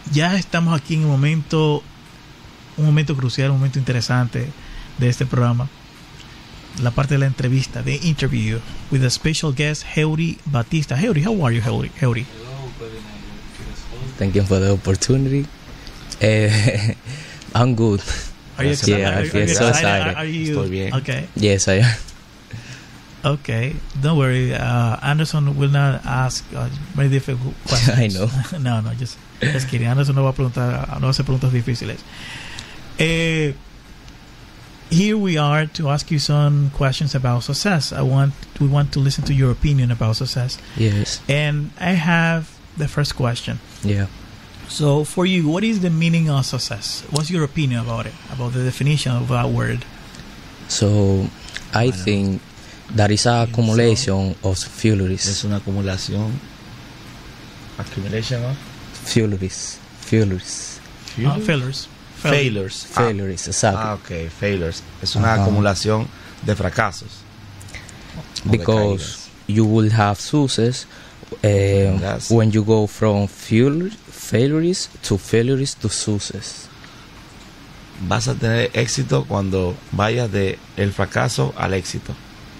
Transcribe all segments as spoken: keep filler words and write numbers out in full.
ya estamos aquí en un momento, un momento crucial, un momento interesante de este programa. La parte de la entrevista, the interview with a special guest, Heuri Batista. Heuri, how are you, Heuri? Heuri? Thank you for the opportunity. Uh, I'm good. Are you excited? Yeah, are, I you- feel are you so excited? excited. Are, are you? Estoy bien. Okay. Yes, I am. Okay. Don't worry. Uh, Anderson will not ask uh, very difficult questions. I know. no, no, just, just kidding. Anderson no va a preguntar, no va a hacer preguntas difíciles. Eh, here we are to ask you some questions about success. I want we want to listen to your opinion about success. Yes. And I have the first question. Yeah. So for you, what is the meaning of success? What's your opinion about it? About the definition of that word? So I Bueno. think that is a accumulation of failures. Es una acumulación. Accumulation of Failures. Failures. Uh, failures. Fail- failures. Ah, Failures, exactly. Ah, ok, failures. Es una Ajá. acumulación de fracasos. O de Because caídas. you will have success uh, That's- when you go from fail- failures to failures to success. Vas a tener éxito cuando vayas de el fracaso al éxito.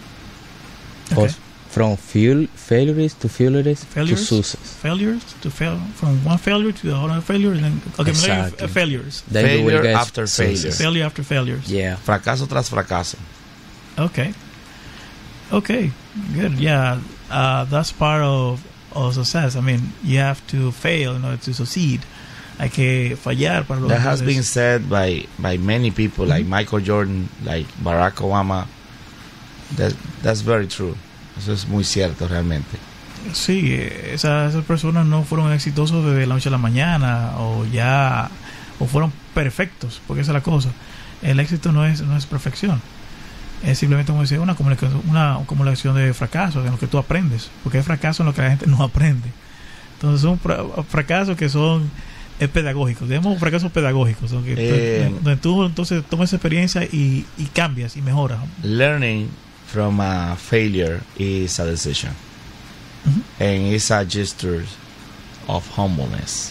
Okay. Or from fail- failures to failures, to Failures? success. Failures to fail from one failure to the other failure, and then okay, maybe Exactly. f- failures. Then you will Failure get after success. failure. Failure after failures. Yeah. Fracaso tras fracaso. Okay. Okay. Good. Yeah. Uh, that's part of, of success. I mean, you have to fail in order to succeed. Hay que fallar para That has lograr been eso. said by, by many people, like Mhm. Michael Jordan, like Barack Obama. That, that's very true. Eso es muy cierto realmente. Sí, esa- esas personas no fueron exitosos desde la noche a la mañana o ya o fueron perfectos, porque esa es la cosa. El éxito no es no es perfección. Es simplemente, como decía, una acumulación, una acumulación de fracasos en lo que tú aprendes, porque hay fracasos en lo que la gente no aprende. Entonces son fra- fracasos que son eh, pedagógicos, digamos fracasos pedagógicos, donde, Eh. donde tú entonces tomas esa experiencia y, y cambias y mejoras. Learning from a failure is a decision. Ujú. And it's a gesture of humbleness.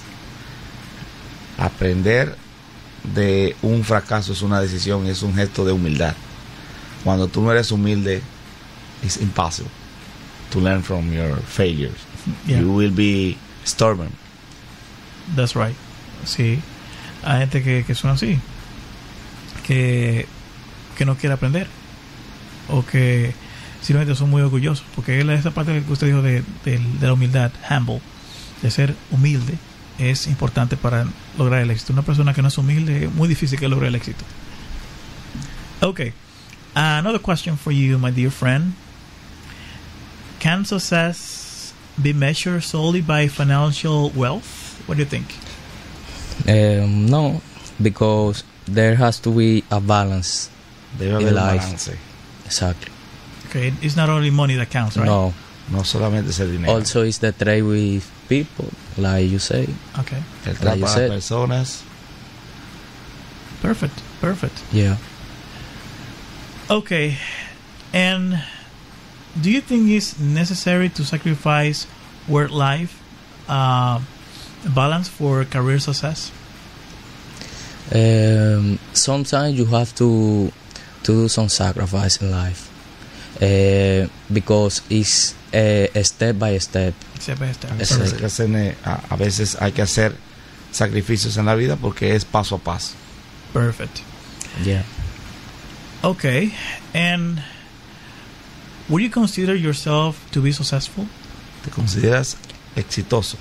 Aprender de un fracaso es una decisión, es un gesto de humildad. Cuando tú no eres humilde, it's impossible to learn from your failures. Yeah. You will be stubborn. That's right. Sí. Hay gente que, que son así. Que, que no quiere aprender. O que simplemente son muy orgullosos. Porque él- esa parte que usted dijo de, de, de la humildad, humble, de ser humilde, es importante para lograr el éxito. Una persona que no es humilde, es muy difícil que logre el éxito. Okay. Uh, another question for you, my dear friend. Can success be measured solely by financial wealth? What do you think? Um, no, because there has to be a balance. Debe haber In un life. balance. Exactly. Okay, it's not only money that counts, right? No, No solamente es el dinero. also it's the trade with people, like you say. Okay, el like trato you a las said. personas. perfect, perfect. Yeah. Okay, and do you think it's necessary to sacrifice work life uh, balance for career success? Um, sometimes you have to to do some sacrifice in life, uh, because it's uh, a step by step. Step by step. A Exacto. veces, hay que hacer, a, a veces hay que hacer sacrificios en la vida porque es paso a paso. Perfect. Yeah. Okay, and would you consider yourself to be successful? ¿Te consideras exitoso?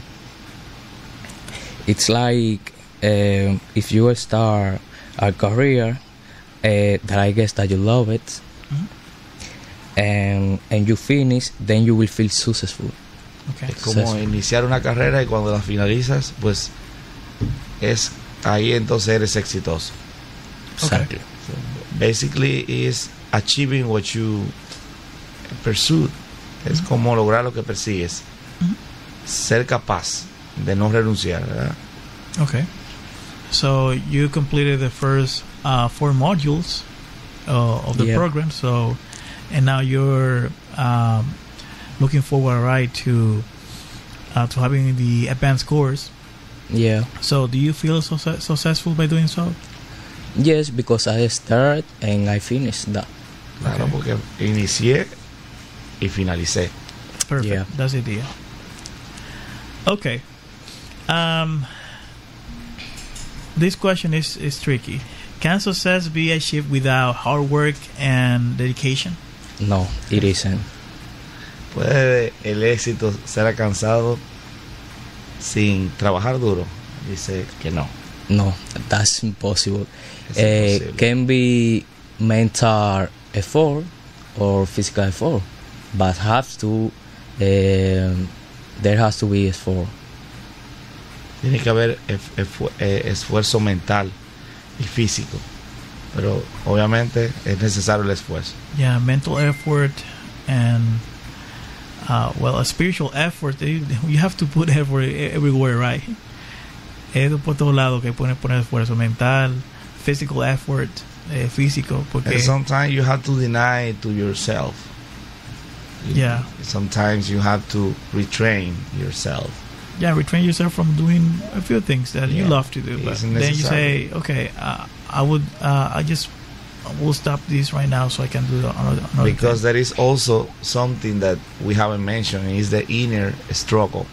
It's like um, if you start a career uh, that I guess that you love it, Mhm. and and you finish, then you will feel successful. Okay. Es como Successful. iniciar una carrera y cuando la finalizas, pues es ahí entonces eres exitoso. Exactly. Basically is achieving what you pursue. Es como lograr lo que persigues. Mhm. Ser capaz de no renunciar, ¿verdad? Okay. So you completed the first uh, four modules uh, of the Yeah. program. So, and now you're um, looking forward, right, to uh, to having the advanced course. Yeah. So, do you feel success- successful by doing so? Yes, because I started and I finished that. Claro, Okay. porque inicié y finalicé. Perfect. Yeah. That's the idea. Okay. Um, this question is, is tricky. Can success be achieved without hard work and dedication? No, it isn't. ¿Puede el éxito ser alcanzado sin trabajar duro? Dice que no. No, that's impossible. Es Eh, imposible. can be mental effort or physical effort, but have to um, there has to be effort. Tiene que haber ef- efu- eh, esfuerzo mental y físico, pero obviamente es necesario el esfuerzo. Yeah, mental effort and uh, well, a spiritual effort. You you have to put effort e- everywhere, right? Es por todos lados que pone poner esfuerzo mental, physical effort, eh, físico, porque And sometimes you have to deny to yourself. You- Yeah. Sometimes you have to retrain yourself. yeah, retrain yourself from doing a few things that you Yeah. love to do, but It's then you necessary. say, okay, uh, I would, uh, I just will stop this right now so I can do another. another Because thing. there is also something that we haven't mentioned, is the inner struggle.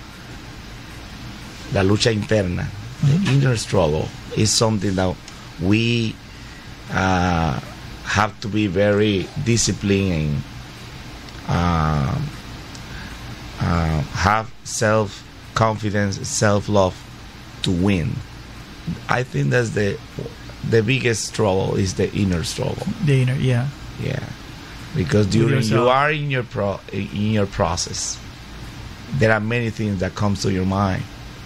La lucha interna. Mhm. The inner struggle is something that we uh, have to be very disciplined and uh, uh, have self confidence, self love to win. I think that's the the biggest struggle is the inner struggle. the inner, yeah, Yeah, because during you yourself. are in your pro in your process, there are many things that comes to your mind.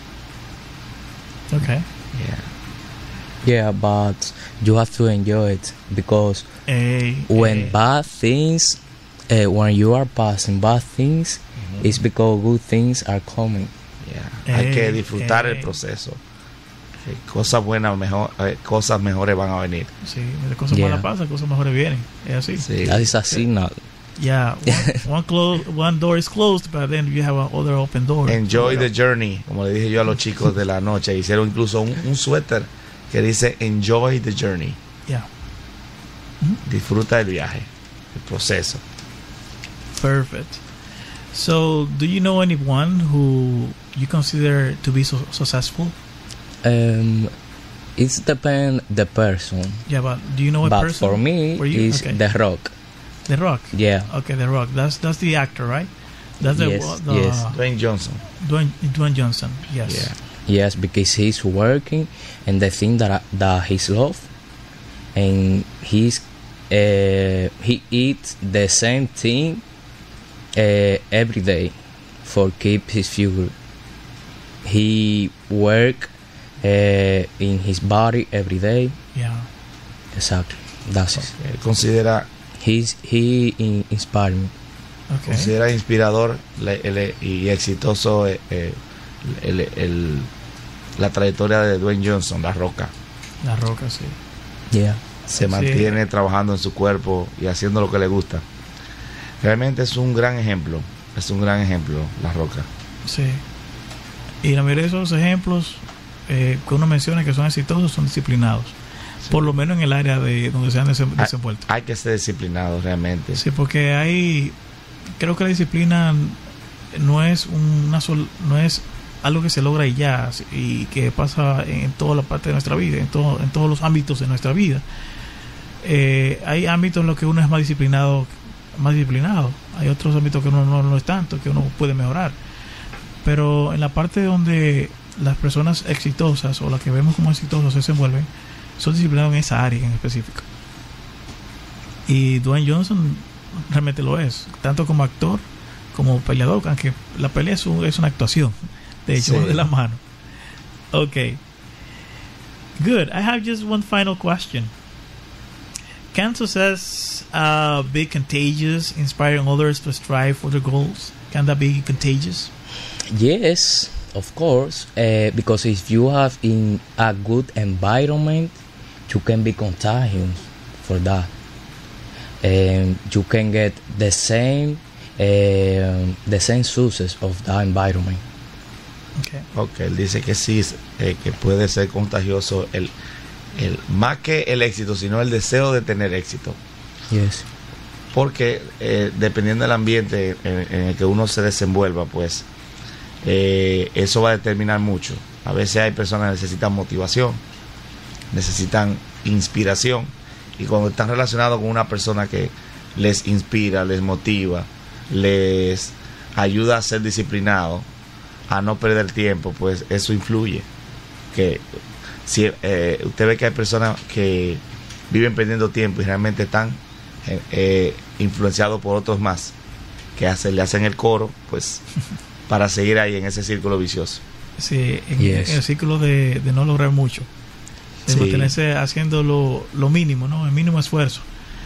okay. Yeah, Yeah, but you have to enjoy it because Eh, when eh, bad things, uh, when you are passing bad things, it's because good things are coming. yeah. Hay que Eh, disfrutar eh. el proceso. Eh, Cosas buenas mejor, eh, cosas mejores van a venir. sí, de cosas Yeah. malas pasan, cosas mejores vienen. Es así. Sí. That is a signal. Yeah, one, one, close, one door is closed, but then you have a other open door. Enjoy the journey, como le dije yo a los chicos de la noche. Hicieron incluso un, un suéter que dice Enjoy the journey. Yeah, Disfruta del viaje, el proceso. perfect. So, do you know anyone who you consider to be so successful? Um, it's depend the person. Yeah, but do you know a But person? for me, For you? it's Okay. The Rock. The Rock. Yeah. Okay, The Rock. That's that's the actor, right? That's the, Yes, the yes. Dwayne Johnson. Dwayne, Dwayne Johnson. Yes. Yeah. Yes, because he's working and the thing that I, that he's love, and he's uh, he eats the same thing uh, every day for keep his figure. He work uh, in his body every day. Yeah. Exactly. That's it. Él considera, He's he in, inspired me. Okay. considera inspirador le- el- y exitoso eh, eh, el- el- la trayectoria de Dwayne Johnson, La Roca. La Roca, sí. Yeah. Se Sí. mantiene trabajando en su cuerpo y haciendo lo que le gusta. Realmente es un gran ejemplo. Es un gran ejemplo, La Roca. Sí. Y la mayoría de esos ejemplos eh, que uno menciona que son exitosos son disciplinados. Por lo menos en el área de donde se han desem- Hay, desenvuelto. hay que ser disciplinado realmente. Sí, porque hay, creo que la disciplina no es una sol- no es algo que se logra y ya, y que pasa en toda la parte de nuestra vida, en todo, en todos los ámbitos de nuestra vida. Eh, hay ámbitos en los que uno es más disciplinado, más disciplinado. Hay otros ámbitos que uno no lo es tanto, que uno puede mejorar. Pero en la parte donde las personas exitosas o las que vemos como exitosas se desenvuelven, son disciplinados en esa área en específico. Y Dwayne Johnson realmente lo es, tanto como actor como peleador, aunque la pelea es, un- es una actuación, de hecho, Sí. de la mano. Okay. Good. I have just one final question. Can success uh, be contagious, inspiring others to strive for their goals? Can that be contagious? Yes, of course. Uh, because if you have in a good environment, you can be contagious for that, and you can get the same um the same success of that environment. Okay. Ok, él dice que sí, eh, que puede ser contagioso el, el más que el éxito, sino el deseo de tener éxito. Yes. Porque eh, dependiendo del ambiente en, en el que uno se desenvuelva, pues eh, eso va a determinar mucho. A veces hay personas que necesitan motivación, necesitan inspiración, y cuando están relacionados con una persona que les inspira, les motiva, les ayuda a ser disciplinados, a no perder tiempo, pues eso influye. Que si eh, usted ve que hay personas que viven perdiendo tiempo y realmente están eh, eh, influenciados por otros más, que hace, le hacen el coro, pues para seguir ahí en ese círculo vicioso. Sí, en, Yes. en el círculo de, de no lograr mucho, de Sí. mantenerse haciendo lo, lo mínimo, ¿no? El mínimo esfuerzo.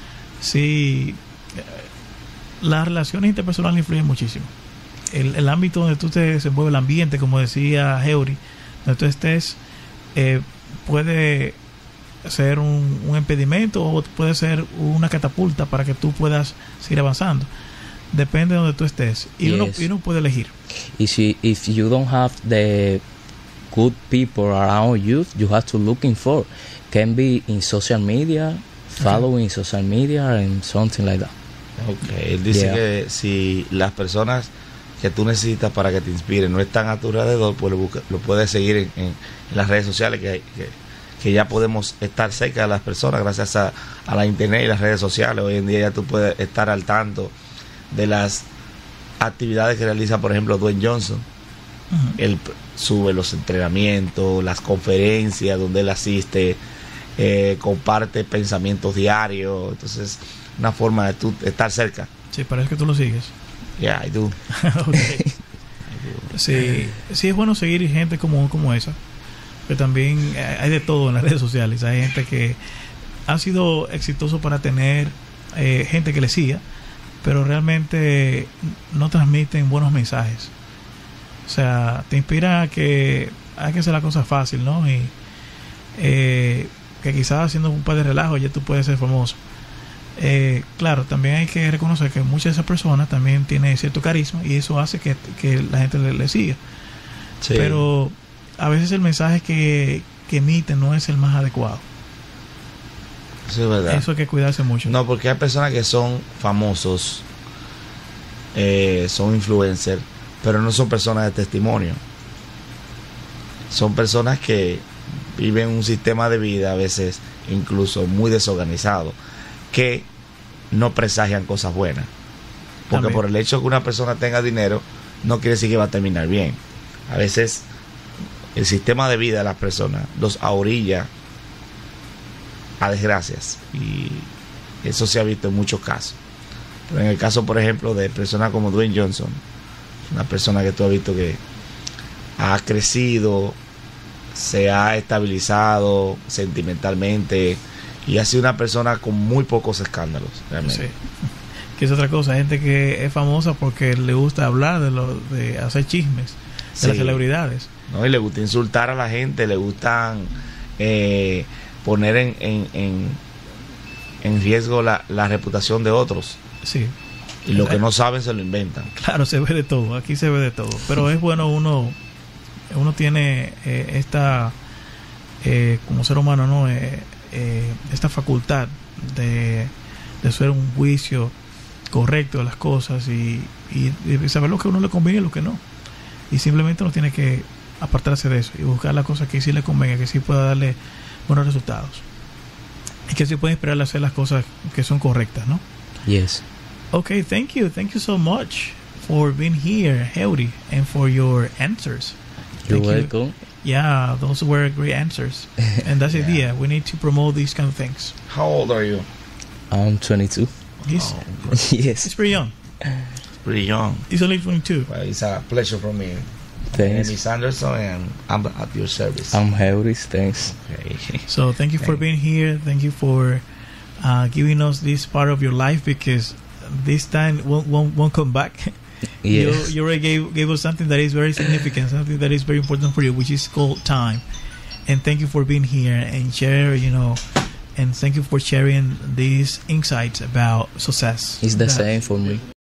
Sí, eh, las relaciones interpersonales influyen muchísimo. El, el ámbito donde tú te desenvuelves, el ambiente, como decía Heuri, donde tú estés, eh, puede ser un, un impedimento o puede ser una catapulta para que tú puedas seguir avanzando. Depende de donde tú estés. Y, Yes. uno, y uno puede elegir. If you, if you don't have the good people around you, you have to looking for. Can be in social media, following social media and something like that. Okay. Él dice Yeah. que si las personas que tú necesitas para que te inspiren no están a tu alrededor, pues lo, busca, lo puedes seguir en, en, en las redes sociales, que, hay, que, que ya podemos estar cerca de las personas gracias a, a la internet y las redes sociales. Hoy en día ya tú puedes estar al tanto de las actividades que realiza, por ejemplo, Dwayne Johnson. Ujú. Él p- sube los entrenamientos, las conferencias donde él asiste, eh, comparte pensamientos diarios. Entonces, una forma de tú estar cerca. Sí, parece que tú lo sigues. Yeah, I do. Ok. Sí, sí es bueno seguir gente como, como esa, pero también hay de todo en las redes sociales. Hay gente que ha sido exitoso para tener eh, gente que le siga, pero realmente no transmiten buenos mensajes. O sea, te inspira a que hay que hacer la cosa fácil, ¿no? Y eh, que quizás haciendo un par de relajos ya tú puedes ser famoso. Eh, claro, también hay que reconocer que muchas de esas personas también tienen cierto carisma y eso hace que, que la gente le, le siga. Sí. Pero a veces el mensaje que, que emiten no es el más adecuado. Eso es verdad. Eso hay que cuidarse mucho. No, porque hay personas que son famosos, eh, son influencers, pero no son personas de testimonio. Son personas que viven un sistema de vida a veces incluso muy desorganizado, que no presagian cosas buenas. Porque También. por el hecho de que una persona tenga dinero, no quiere decir que va a terminar bien. A veces el sistema de vida de las personas los ahorilla a desgracias, y eso se ha visto en muchos casos. Pero en el caso, por ejemplo, de personas como Dwayne Johnson, una persona que tú has visto que ha crecido, se ha estabilizado sentimentalmente y ha sido una persona con muy pocos escándalos, realmente. Sí. Que es otra cosa, gente que es famosa porque le gusta hablar de lo, de hacer chismes de Sí. las celebridades. ¿No? Y le gusta insultar a la gente, le gustan eh, poner en, en, en, en riesgo la, la reputación de otros, Sí, y lo que no saben se lo inventan. claro, se ve de todo, aquí se ve de todo, pero es bueno uno uno tiene eh, esta eh, como ser humano, ¿no? Eh, eh, esta facultad de, de hacer un juicio correcto de las cosas y, y, y saber lo que a uno le conviene y lo que no, y simplemente uno tiene que apartarse de eso y buscar las cosas que sí le convenga, que sí pueda darle buenos resultados y que sí pueda inspirarle a hacer las cosas que son correctas, ¿no? Yes. Okay, thank you. Thank you so much for being here, Heuri, and for your answers. You're Thank you. welcome. Yeah, those were great answers. And that's the Yeah. idea. We need to promote these kind of things. How old are you? I'm twenty-two. He's, Oh, Yes. he's pretty young. pretty young. He's only twenty-two. Well, it's a pleasure for me. My name Thanks. is Anderson, and I'm at your service. I'm Heuris. Thanks. Okay. So thank you for Thank- being here. Thank you for uh, giving us this part of your life, because this time won't, won't, won't come back. Yes. You, you already gave, gave us something that is very significant, something that is very important for you, which is called time. And thank you for being here and share, you know, and thank you for sharing these insights about success. It's the That- same for me.